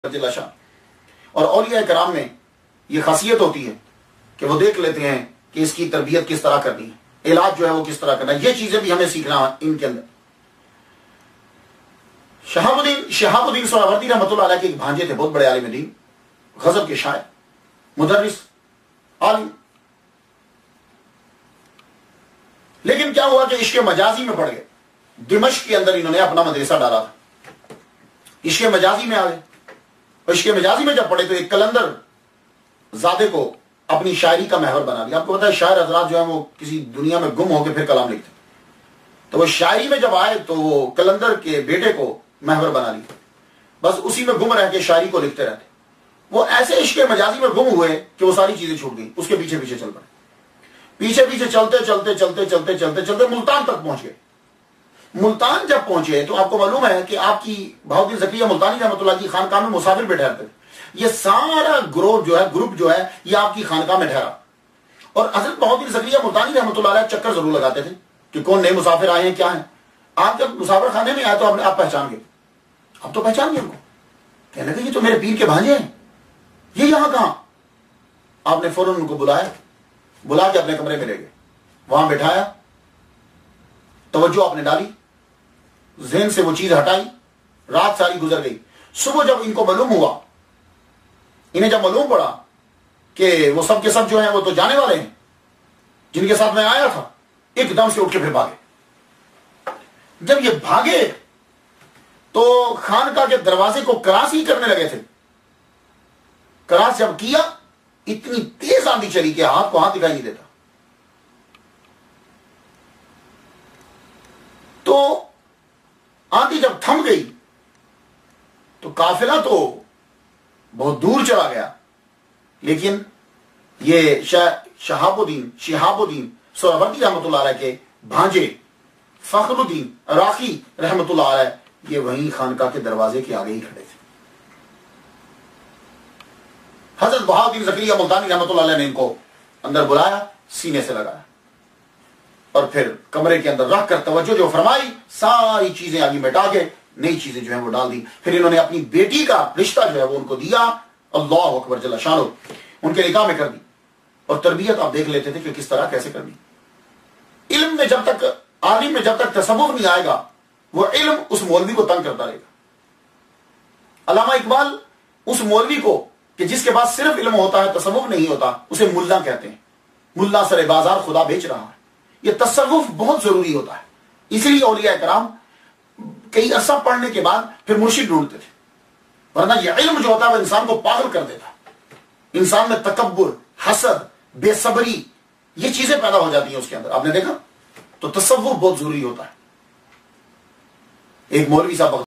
اور اولیاء کرام میں یہ خاصیت ہوتی ہے کہ وہ دیکھ لیتے ہیں کہ اس کی تربیت کس طرح کرنی ہے، علاج جو ہے وہ کس طرح کرنا ہے. یہ چیزیں بھی ہمیں سیکھنا ہے ان کے اندر. شہاب الدین سہروردی رحمۃ اللہ علیہ کے ایک بھانجے تھے، بہت بڑے عالم دین، غضب کے شاعر، مدرس، عالم. لیکن کیا ہوا کہ عشق مجازی میں پڑ گئے. دمشق کے اندر انہوں نے اپنا مدرسہ ڈالا تھا، عشق مجازی میں آ گئے. عشق مجازی میں جب پڑھے تو ایک قلندر زادے کو اپنی شاعری کا محور بنا دیا. آپ کو پتا ہے شاعر حضرات جو ہیں وہ کسی دنیا میں گم ہو کے پھر کلام لکھتے، تو وہ شاعری میں جب آئے تو وہ قلندر کے بیٹے کو محور بنا لیا، بس اسی میں گم رہ کے شاعری کو لکھتے رہتے. وہ ایسے عشق مجازی میں گم ہوئے کہ وہ ساری چیزیں چھوٹ گئی، اس کے پیچھے پیچھے چل پڑے. پیچھے پیچھے چلتے چلتے چلتے چلتے چلتے چلتے ملتان تک پہنچ گئے. ملتان جب پہنچے تو آپ کو معلوم ہے کہ آپ کی بہاؤالدین زکریا ملتانی رحمۃ اللہ کی خانقاہ میں مسافر پہ ٹھہرتے تھے. یہ سارا گروپ جو ہے یہ آپ کی خانقاہ میں ٹھہرا. اور حضرت بہاؤالدین زکریا ملتانی رحمۃ اللہ علیہ چکر ضرور لگاتے تھے کہ کون نئے مسافر آئے ہیں، کیا ہیں. آپ جب مسافر خانے میں آئے تو آپ پہچان گئے، آپ تو پہچان گئے ان کو. کہنے لگے یہ تو میرے پیر کے بھانجے ہیں، یہ یہاں کہاں. آپ نے فوراً ان کو بلا کے اپنے کمرے میں لے گئے، وہاں بٹھایا، توجہ آپ نے ڈالی، ذہن سے وہ چیز ہٹائی. رات ساری گزر گئی. صبح جب ان کو معلوم ہوا، انہیں جب معلوم پڑا کہ وہ سب کے سب جو ہیں وہ تو جانے والے ہیں جن کے ساتھ میں آیا تھا، ایک دم سے اٹھ کے پھر بھاگے. جب یہ بھاگے تو خانقاہ کے دروازے کو کراس ہی کرنے لگے تھے. کراس جب کیا، اتنی تیز آندھی چلی کہ ہاتھ کو ہاتھ دکھائی نہیں دیتا. تو آندھی جب تھم گئی تو قافلہ تو بہت دور چلا گیا، لیکن یہ شہاب الدین سہروردی رحمۃ اللہ علیہ کے بھانجے فخر الدین راقی رحمۃ اللہ علیہ یہ وہیں خانقاہ کے دروازے کے آگے ہی کھڑے تھے. حضرت بہاؤالدین زکریا ملتانی رحمۃ اللہ علیہ نے ان کو اندر بلایا، سینے سے لگایا اور پھر کمرے کے اندر رکھ کر توجہ جو فرمائی، ساری چیزیں آگے مٹا کے نئی چیزیں جو ہیں وہ ڈال دی. پھر انہوں نے اپنی بیٹی کا رشتہ جو ہے وہ ان کو دیا، اللہ اکبر جل شانہ، ان کے نکاح میں کر دی. اور تربیت آپ دیکھ لیتے تھے کہ کس طرح کیسے کرنی. علم میں جب تک عالم میں جب تک تصوف نہیں آئے گا، وہ علم اس مولوی کو تنگ کرتا رہے گا. علامہ اقبال اس مولوی کو کہ جس کے پاس صرف علم ہوتا ہے تصوف نہیں ہوتا، اسے ملا کہتے ہیں. ملا سر بازار خدا بیچ رہا ہے. یہ تصوف بہت ضروری ہوتا ہے. اسی لیے اولیاء کرام کئی عرصہ پڑھنے کے بعد پھر مرشد ڈھونڈتے تھے، ورنہ یہ علم جو ہوتا ہے وہ انسان کو پاگل کر دیتا ہے. انسان میں تکبر، حسد، بے صبری، یہ چیزیں پیدا ہو جاتی ہیں اس کے اندر. آپ نے دیکھا تو تصوف بہت ضروری ہوتا ہے. ایک مولوی صاحب